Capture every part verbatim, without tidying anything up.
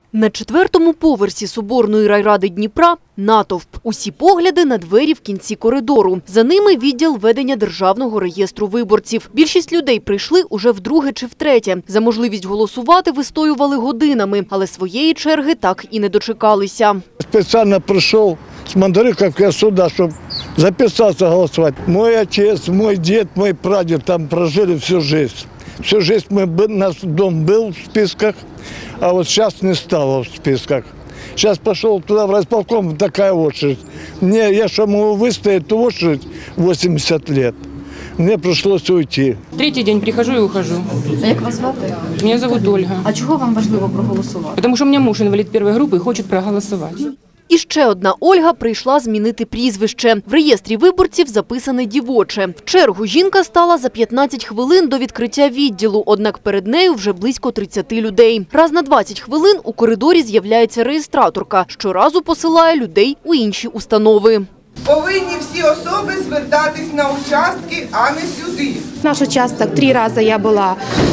На четвертому поверсі Соборної райради Дніпра – натовп. Усі погляди на двері в кінці коридору. За ними відділ ведення Державного реєстру виборців. Більшість людей прийшли уже вдруге чи втретє. За можливість голосувати вистоювали годинами, але своєї черги так і не дочекалися. Спеціально прийшов з Мандриківки сюди, щоб записатися голосувати. Мой отець, мой дід, мой прадід там прожили всю життя. Всю жизнь мы, наш дом был в списках, а вот сейчас не стало в списках. Сейчас пошел туда в райисполком, такая очередь. Мне, я что могу выстоять эту очередь восемьдесят лет. Мне пришлось уйти. Третий день прихожу и ухожу. А як вас звати? Меня зовут Ольга. А чого вам важливо проголосувати? Потому что у меня муж инвалид первой группы и хочет проголосовать. І ще одна Ольга прийшла змінити прізвище. В реєстрі виборців записане дівоче. В чергу жінка стала за п'ятнадцять хвилин до відкриття відділу, однак перед нею вже близько тридцяти людей. Раз на двадцять хвилин у коридорі з'являється реєстраторка. Щоразу посилає людей у інші установи. Повинні всі особи звертатись на участки, а не сюди. Наш участок три раза я была,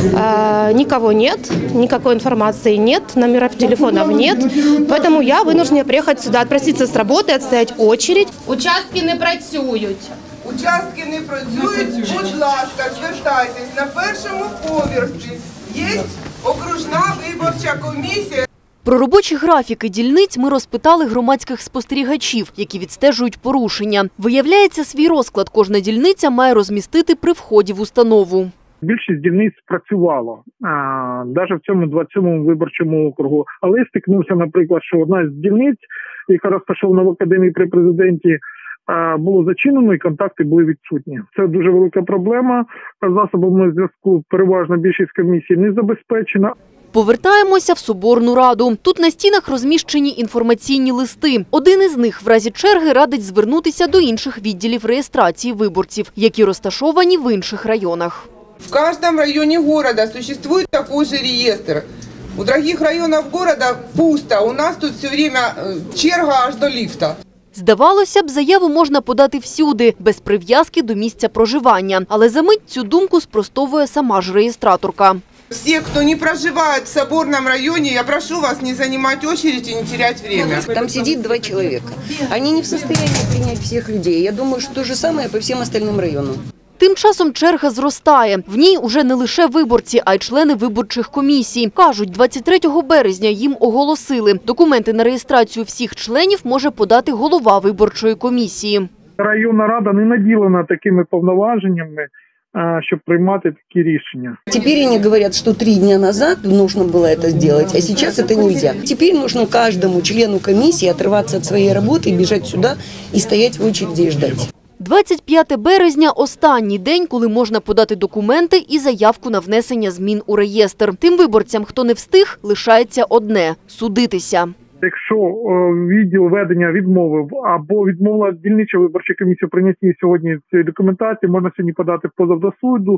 э, никого нет, никакой информации нет, номеров телефонов нет, поэтому я вынуждена приехать сюда, отпроситься с работы, отстоять очередь. Участки не працюють. Участки не працюють, будь ласка, звертайтесь на першому поверсі. Є окружна виборча комісія. Про робочі графіки дільниць ми розпитали громадських спостерігачів, які відстежують порушення. Виявляється, свій розклад кожна дільниця має розмістити при вході в установу. Більшість дільниць працювало, навіть в цьому двадцятому виборчому округу. Але я стикнувся, наприклад, що одна з дільниць, яка розташована в академії при президенті, було зачинено і контакти були відсутні. Це дуже велика проблема. Засобами зв'язку переважна більшість комісій не забезпечена. Повертаємося в Соборну раду. Тут на стінах розміщені інформаційні листи. Один із них в разі черги радить звернутися до інших відділів реєстрації виборців, які розташовані в інших районах. В каждом районе города существует такой же реестр. У других районах города пусто, у нас тут все время черга аж до лифта. Здавалося б, заяву можна подати всюди, без прив'язки до місця проживання. Але за мить цю думку спростовує сама ж реєстраторка. Все, кто не проживает в Соборном районе, я прошу вас не занимать очередь и не терять время. Там сидит два человека. Они не в состоянии принять всех людей. Я думаю, что то же самое по всем остальным районам. Тим часом черга зростає. В ній уже не лише виборці, а й члени виборчих комісій. Кажуть, двадцять третього березня їм оголосили. Документи на реєстрацію всіх членів може подати голова виборчої комісії. Районна рада не наділена такими повноваженнями, щоб приймати такі рішення. Теперь они говорят, что три дня назад нужно было это сделать, а сейчас это нельзя. Теперь нужно каждому члену комиссии отрываться от своей работы, бежать сюда и стоять в очереди и ждать. двадцять п'яте березня – останній день, коли можна подати документи і заявку на внесення змін у реєстр. Тим виборцям, хто не встиг, лишається одне – судитися. Якщо відділ ведення відмовив або відмовила дільнича виборча комісія в прийнятті сьогодні цієї документації, можна сьогодні подати позов до суду,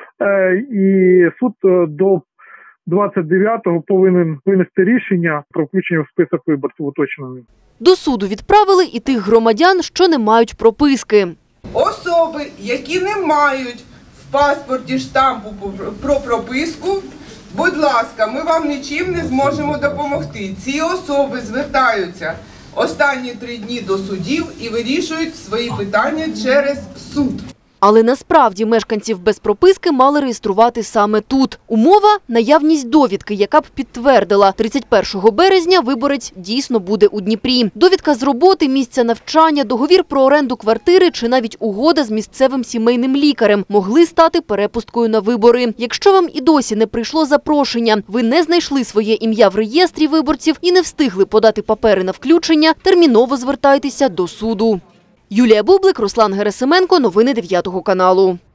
і суд до двадцять дев'ятого повинен винести рішення про включення в список виборців уточнений. До суду відправили і тих громадян, що не мають прописки. Особи, які не мають в паспорті штампу про прописку, будь ласка, ми вам нічим не зможемо допомогти. Ці особи звертаються останні три дні до судів і вирішують свої питання через суд. Але насправді мешканців без прописки мали реєструвати саме тут. Умова – наявність довідки, яка б підтвердила, тридцять першого березня виборець дійсно буде у Дніпрі. Довідка з роботи, місця навчання, договір про оренду квартири чи навіть угода з місцевим сімейним лікарем могли стати перепусткою на вибори. Якщо вам і досі не прийшло запрошення, ви не знайшли своє ім'я в реєстрі виборців і не встигли подати папери на включення, терміново звертайтеся до суду. Юлія Бублик, Руслан Герасименко. Новини дев'ятого каналу.